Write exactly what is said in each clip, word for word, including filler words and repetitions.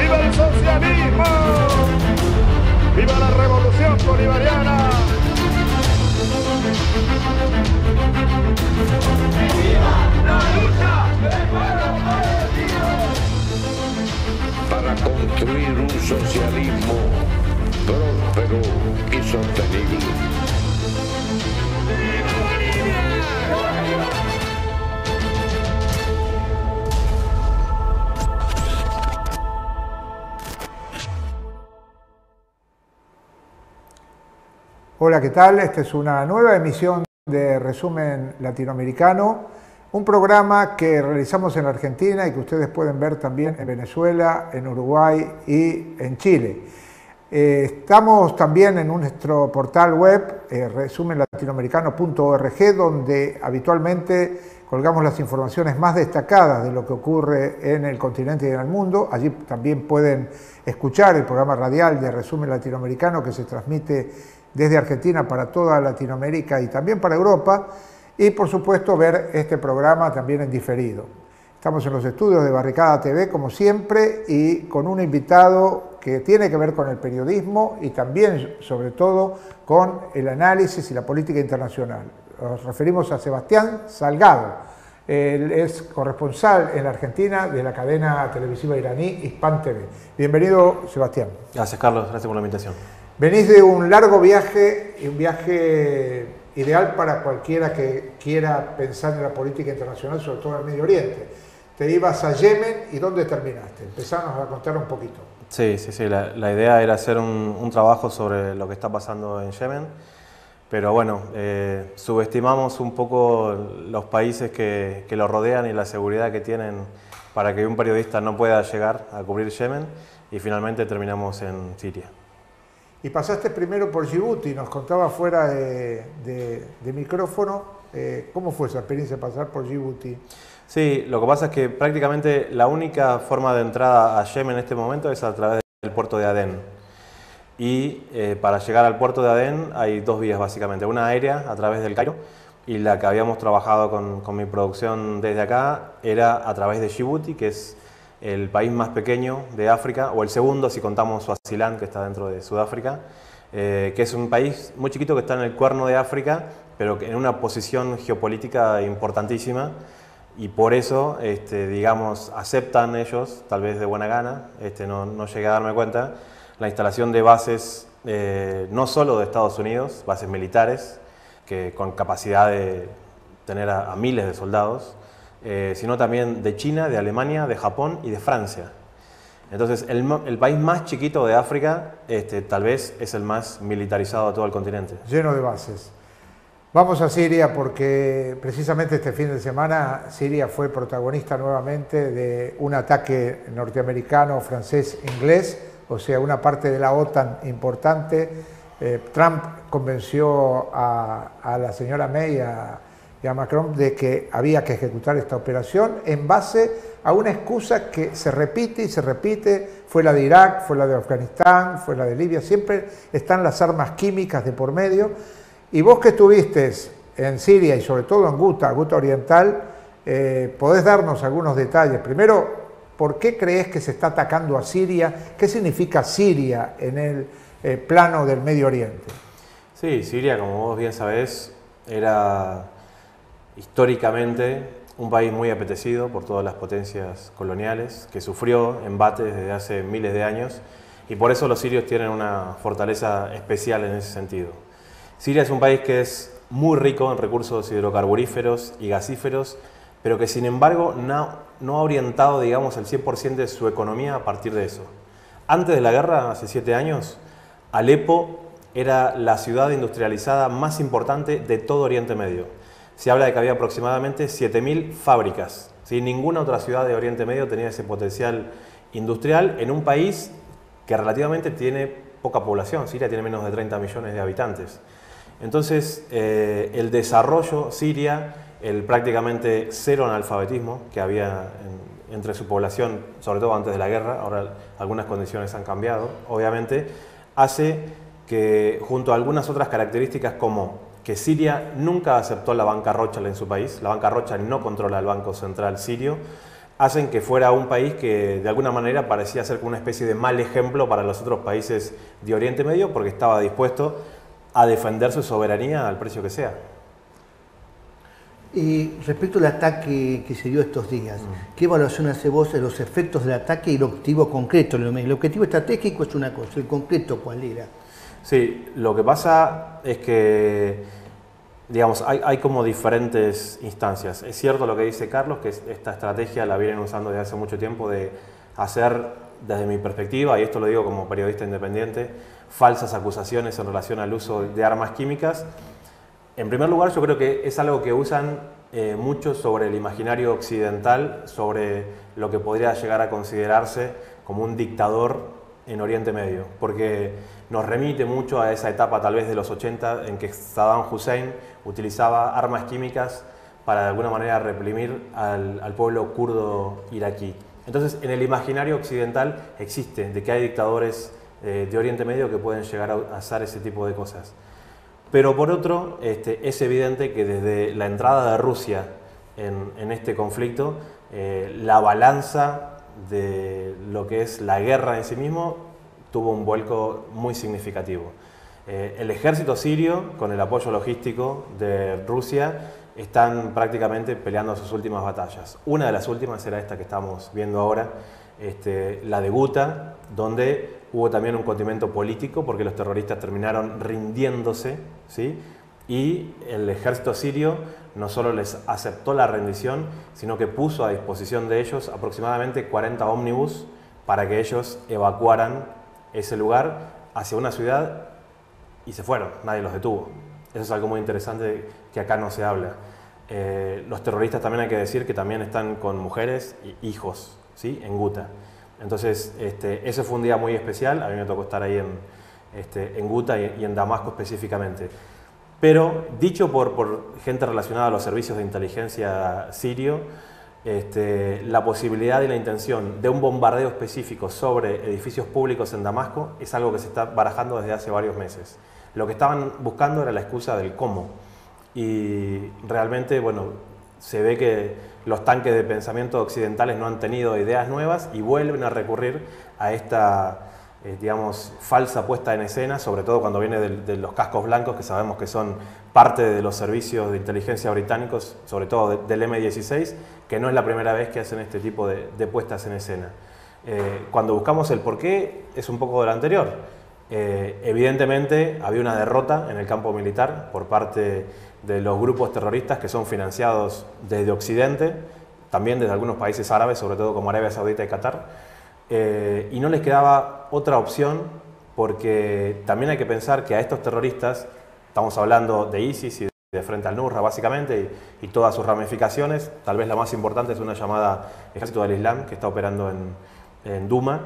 ¡Viva el socialismo! ¡Viva la revolución bolivariana! ¡Viva la lucha del pueblo palestino! Para construir un socialismo próspero y sostenible. ¡Viva Bolivia! Hola, ¿qué tal? Esta es una nueva emisión de Resumen Latinoamericano, un programa que realizamos en Argentina y que ustedes pueden ver también en Venezuela, en Uruguay y en Chile. Eh, estamos también en nuestro portal web, eh, resumen latinoamericano punto org, donde habitualmente colgamos las informaciones más destacadas de lo que ocurre en el continente y en el mundo. Allí también pueden escuchar el programa radial de Resumen Latinoamericano que se transmite desde Argentina para toda Latinoamérica y también para Europa, y por supuesto ver este programa también en diferido. Estamos en los estudios de Barricada T V como siempre y con un invitado que tiene que ver con el periodismo y también sobre todo con el análisis y la política internacional. Nos referimos a Sebastián Salgado. Él es corresponsal en la Argentina de la cadena televisiva iraní Hispan T V. Bienvenido, Sebastián. Gracias, Carlos. Gracias por la invitación. Venís de un largo viaje, y un viaje ideal para cualquiera que quiera pensar en la política internacional, sobre todo en el Medio Oriente. Te ibas a Yemen y ¿dónde terminaste? Empezamos a contar un poquito. Sí, sí, sí. La, la idea era hacer un, un trabajo sobre lo que está pasando en Yemen, pero bueno, eh, subestimamos un poco los países que, que lo rodean y la seguridad que tienen para que un periodista no pueda llegar a cubrir Yemen y finalmente terminamos en Siria. Y pasaste primero por Djibouti, nos contaba fuera de, de, de micrófono, eh, ¿cómo fue esa experiencia de pasar por Djibouti? Sí, lo que pasa es que prácticamente la única forma de entrada a Yemen en este momento es a través del puerto de Adén. Y eh, para llegar al puerto de Adén hay dos vías básicamente, una aérea a través del Cairo y la que habíamos trabajado con, con mi producción desde acá era a través de Djibouti, que es el país más pequeño de África, o el segundo si contamos Suazilán, que está dentro de Sudáfrica, eh, que es un país muy chiquito que está en el cuerno de África, pero en una posición geopolítica importantísima, y por eso, este, digamos, aceptan ellos, tal vez de buena gana, este, no, no llegué a darme cuenta, la instalación de bases, eh, no solo de Estados Unidos, bases militares, que con capacidad de tener a, a miles de soldados, Eh, sino también de China, de Alemania, de Japón y de Francia. Entonces, el, el país más chiquito de África, este, tal vez es el más militarizado de todo el continente. Lleno de bases. Vamos a Siria porque precisamente este fin de semana Siria fue protagonista nuevamente de un ataque norteamericano, francés, inglés, o sea, una parte de la OTAN importante. Eh, Trump convenció a, a la señora May, a y a Macron de que había que ejecutar esta operación en base a una excusa que se repite y se repite, fue la de Irak, fue la de Afganistán, fue la de Libia, siempre están las armas químicas de por medio. Y vos que estuviste en Siria y sobre todo en Guta, Guta Oriental, eh, podés darnos algunos detalles. Primero, ¿por qué crees que se está atacando a Siria? ¿Qué significa Siria en el eh, plano del Medio Oriente? Sí, Siria, como vos bien sabés, era históricamente un país muy apetecido por todas las potencias coloniales, que sufrió embates desde hace miles de años y por eso los sirios tienen una fortaleza especial en ese sentido. Siria es un país que es muy rico en recursos hidrocarburíferos y gasíferos, pero que sin embargo no, no ha orientado, digamos, el cien por ciento de su economía a partir de eso. Antes de la guerra, hace siete años, Alepo era la ciudad industrializada más importante de todo Oriente Medio. Se habla de que había aproximadamente siete mil fábricas. ¿Sí? Ninguna otra ciudad de Oriente Medio tenía ese potencial industrial en un país que relativamente tiene poca población. Siria tiene menos de treinta millones de habitantes. Entonces, eh, el desarrollo siria, el prácticamente cero analfabetismo que había en, entre su población, sobre todo antes de la guerra, ahora algunas condiciones han cambiado, obviamente, hace que junto a algunas otras características como que Siria nunca aceptó la banca Rothschild en su país, la banca Rothschild no controla el Banco Central sirio, hacen que fuera un país que de alguna manera parecía ser como una especie de mal ejemplo para los otros países de Oriente Medio, porque estaba dispuesto a defender su soberanía al precio que sea. Y respecto al ataque que se dio estos días, mm. ¿qué evaluación hace vos de los efectos del ataque y el objetivo concreto? El objetivo estratégico es una cosa, ¿el concreto cuál era? Sí, lo que pasa es que, digamos, hay, hay como diferentes instancias. Es cierto lo que dice Carlos, que esta estrategia la vienen usando desde hace mucho tiempo de hacer, desde mi perspectiva, y esto lo digo como periodista independiente, falsas acusaciones en relación al uso de armas químicas. En primer lugar, yo creo que es algo que usan eh, mucho sobre el imaginario occidental, sobre lo que podría llegar a considerarse como un dictador en Oriente Medio, porque nos remite mucho a esa etapa tal vez de los ochenta en que Saddam Hussein utilizaba armas químicas para de alguna manera reprimir al, al pueblo kurdo iraquí. Entonces, en el imaginario occidental existe de que hay dictadores eh, de Oriente Medio que pueden llegar a hacer ese tipo de cosas. Pero por otro, este, es evidente que desde la entrada de Rusia en, en este conflicto, eh, la balanza de lo que es la guerra en sí mismo tuvo un vuelco muy significativo. Eh, el ejército sirio, con el apoyo logístico de Rusia, están prácticamente peleando sus últimas batallas. Una de las últimas era esta que estamos viendo ahora, este, la de Guta, donde hubo también un condimento político porque los terroristas terminaron rindiéndose, ¿sí? Y el ejército sirio no solo les aceptó la rendición, sino que puso a disposición de ellos aproximadamente cuarenta ómnibus para que ellos evacuaran ese lugar hacia una ciudad y se fueron, nadie los detuvo. Eso es algo muy interesante que acá no se habla. Eh, los terroristas también hay que decir que también están con mujeres y hijos, ¿sí? En Guta. Entonces, este, ese fue un día muy especial, a mí me tocó estar ahí en, este, en Guta y, y en Damasco específicamente. Pero, dicho por, por gente relacionada a los servicios de inteligencia sirio, este, la posibilidad y la intención de un bombardeo específico sobre edificios públicos en Damasco es algo que se está barajando desde hace varios meses. Lo que estaban buscando era la excusa del cómo. Y realmente, bueno, se ve que los tanques de pensamiento occidentales no han tenido ideas nuevas y vuelven a recurrir a esta, eh, digamos, falsa puesta en escena, sobre todo cuando viene de, de los cascos blancos, que sabemos que son parte de los servicios de inteligencia británicos, sobre todo de, del eme dieciséis, que no es la primera vez que hacen este tipo de, de puestas en escena. Eh, cuando buscamos el porqué, es un poco de lo anterior. Eh, evidentemente había una derrota en el campo militar por parte de los grupos terroristas que son financiados desde Occidente, también desde algunos países árabes, sobre todo como Arabia Saudita y Qatar, eh, y no les quedaba otra opción porque también hay que pensar que a estos terroristas, estamos hablando de ISIS y de Frente al-Nusra básicamente y, y todas sus ramificaciones, tal vez la más importante es una llamada Ejército del Islam que está operando en, en Duma,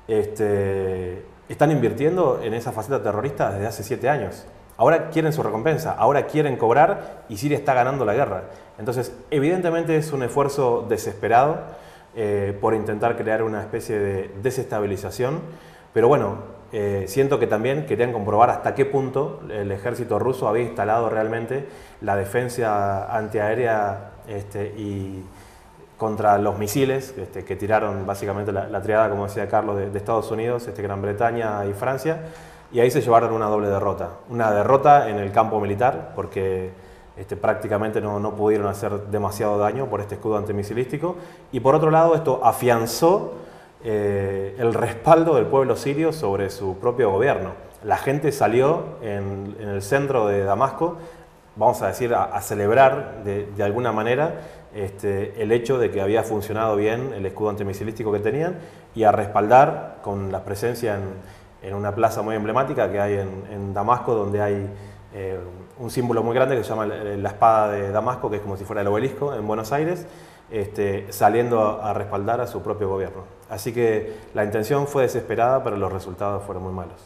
este, están invirtiendo en esa faceta terrorista desde hace siete años. Ahora quieren su recompensa, ahora quieren cobrar y Siria está ganando la guerra. Entonces, evidentemente es un esfuerzo desesperado eh, por intentar crear una especie de desestabilización, pero bueno, eh, siento que también querían comprobar hasta qué punto el ejército ruso había instalado realmente la defensa antiaérea este, y contra los misiles este, que tiraron básicamente la, la triada, como decía Carlos, de, de Estados Unidos, este, Gran Bretaña y Francia. Y ahí se llevaron una doble derrota. Una derrota en el campo militar, porque este, prácticamente no, no pudieron hacer demasiado daño por este escudo antimisilístico. Y por otro lado, esto afianzó eh, el respaldo del pueblo sirio sobre su propio gobierno. La gente salió en, en el centro de Damasco, vamos a decir, a, a celebrar de, de alguna manera este, el hecho de que había funcionado bien el escudo antimisilístico que tenían y a respaldar con la presencia en en una plaza muy emblemática que hay en, en Damasco, donde hay eh, un símbolo muy grande que se llama la espada de Damasco, que es como si fuera el obelisco en Buenos Aires, este, saliendo a, a respaldar a su propio gobierno. Así que la intención fue desesperada, pero los resultados fueron muy malos.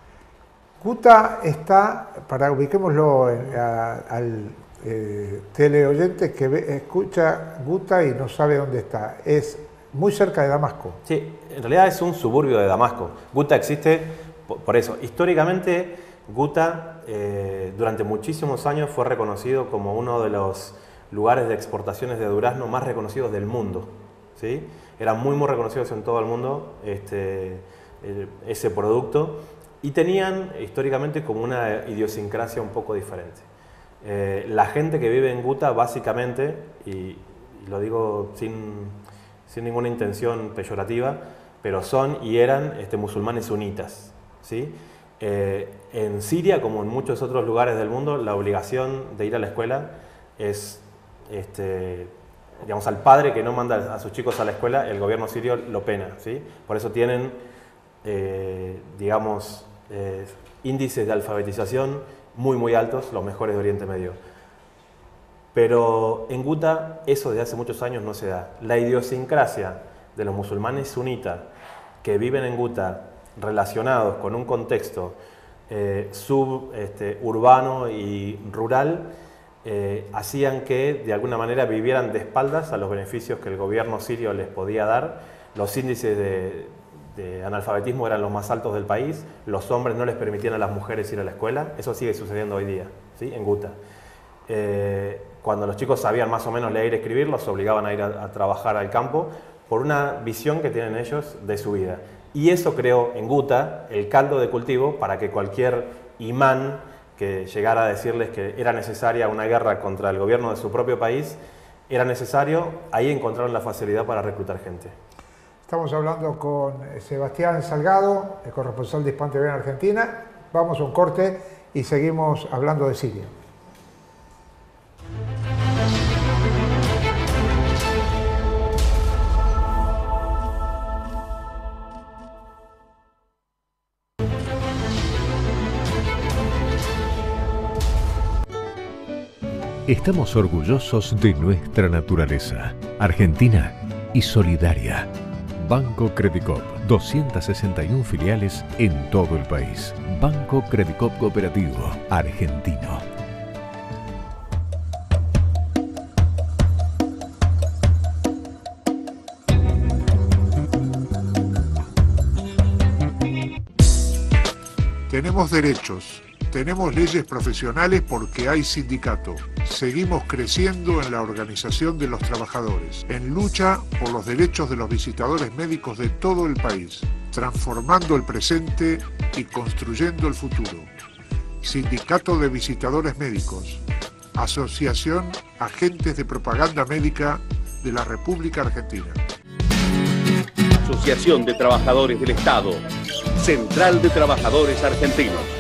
Guta está, para ubiquémoslo en, a, al eh, teleoyente que ve, escucha Guta y no sabe dónde está, es muy cerca de Damasco. Sí, en realidad es un suburbio de Damasco. Guta existe por, por eso. Históricamente, Guta eh, durante muchísimos años fue reconocido como uno de los lugares de exportaciones de durazno más reconocidos del mundo. ¿sí? Eran muy, muy reconocidos en todo el mundo este, ese producto y tenían históricamente como una idiosincrasia un poco diferente. Eh, la gente que vive en Guta básicamente, y, y lo digo sin, sin ninguna intención peyorativa, pero son y eran este, musulmanes sunitas, ¿sí? Eh, en Siria, como en muchos otros lugares del mundo, la obligación de ir a la escuela es, este, digamos, al padre que no manda a sus chicos a la escuela, el gobierno sirio lo pena, ¿sí? Por eso tienen, eh, digamos, eh, índices de alfabetización muy, muy altos, los mejores de Oriente Medio. Pero en Guta eso desde hace muchos años no se da. La idiosincrasia de los musulmanes sunitas que viven en Guta relacionados con un contexto eh, suburbano este, y rural, eh, hacían que de alguna manera vivieran de espaldas a los beneficios que el gobierno sirio les podía dar. Los índices de, de analfabetismo eran los más altos del país, los hombres no les permitían a las mujeres ir a la escuela, eso sigue sucediendo hoy día, ¿sí? En Guta. Eh, cuando los chicos sabían más o menos leer y escribir, los obligaban a ir a, a trabajar al campo por una visión que tienen ellos de su vida. Y eso creó en Guta el caldo de cultivo para que cualquier imán que llegara a decirles que era necesaria una guerra contra el gobierno de su propio país, era necesario, ahí encontraron la facilidad para reclutar gente. Estamos hablando con Sebastián Salgado, el corresponsal de Hispan T V en Argentina. Vamos a un corte y seguimos hablando de Siria. Estamos orgullosos de nuestra naturaleza, argentina y solidaria. Banco Credicop, doscientas sesenta y una filiales en todo el país. Banco Credicop Cooperativo, argentino. Tenemos derechos, tenemos leyes profesionales porque hay sindicato. Seguimos creciendo en la organización de los trabajadores, en lucha por los derechos de los visitadores médicos de todo el país, transformando el presente y construyendo el futuro. Sindicato de Visitadores Médicos, Asociación Agentes de Propaganda Médica de la República Argentina. Asociación de Trabajadores del Estado, Central de Trabajadores Argentinos.